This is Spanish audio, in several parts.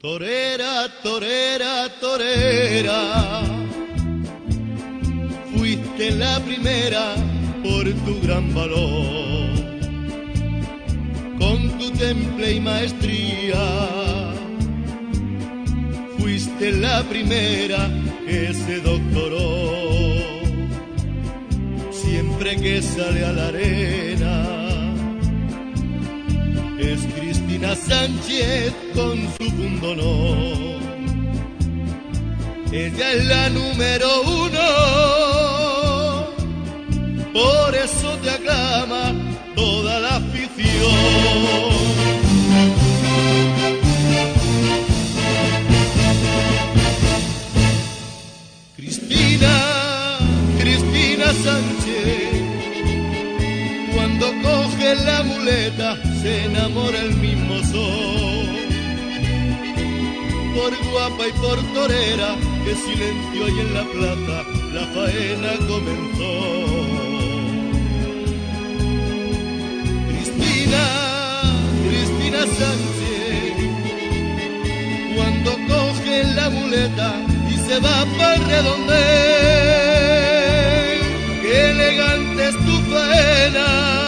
Torera, torera, torera, fuiste la primera por tu gran valor, con tu temple y maestría, fuiste la primera que se doctoró. Siempre que sale a la arena es Cristina Sánchez con su pundonor. Ella es la número uno, por eso te aclama toda la afición. Cristina Sánchez, cuando coge la muleta se enamora el mismo sol. Por guapa y por torera, que silencio hay en la plaza, la faena comenzó. Cristina Sánchez, cuando coge la muleta y se va para el redondel, qué elegante es tu faena,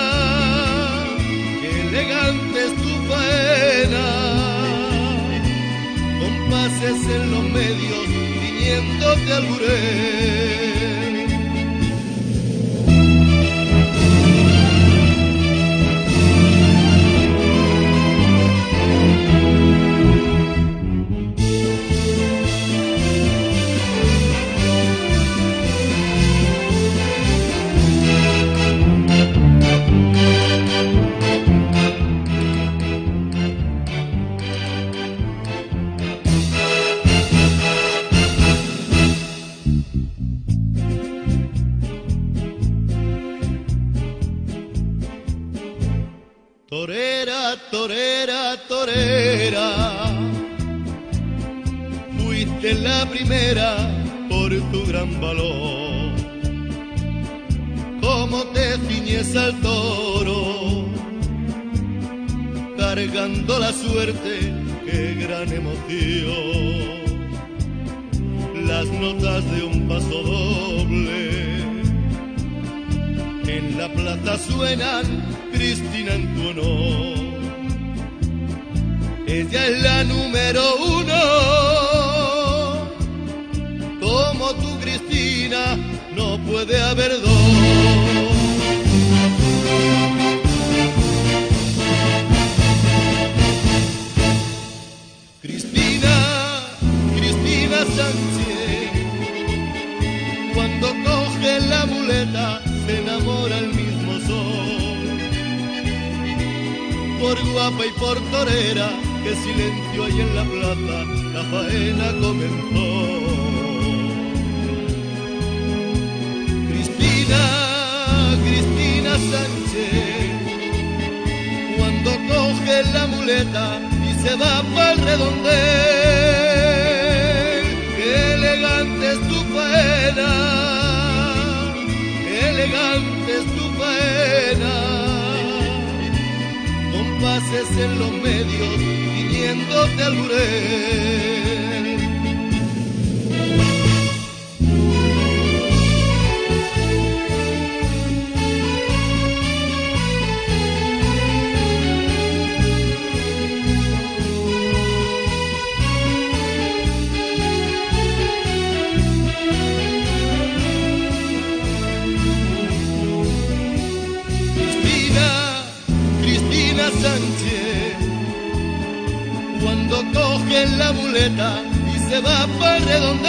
qué elegante es tu faena. Compases en los medios, ciñéndote al burel. Torera, torera, torera, fuiste la primera por tu gran valor. Cómo te ciñes al toro, cargando la suerte, qué gran emoción. Las notas de un paso doble en la plaza suenan, Cristina en tu honor. Ella es la número uno, como tú, Cristina, no puede haber dos. Cristina Sánchez, cuando coge la muleta se enamora el mismo sol. Por guapa y por torera, que silencio hay en la plaza, la faena comenzó. Cristina Sánchez, cuando coge la muleta y se va para el redondel, qué elegante es tu faena, qué elegante es tu faena. Compases en los medios, ciñéndote al burel. Cristina Sánchez, cuando coge la muleta y se va para el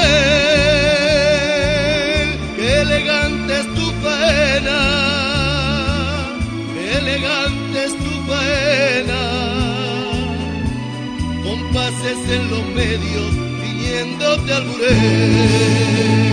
redondel, qué elegante es tu faena, qué elegante es tu faena. Compases en los medios, ciñéndote al burel.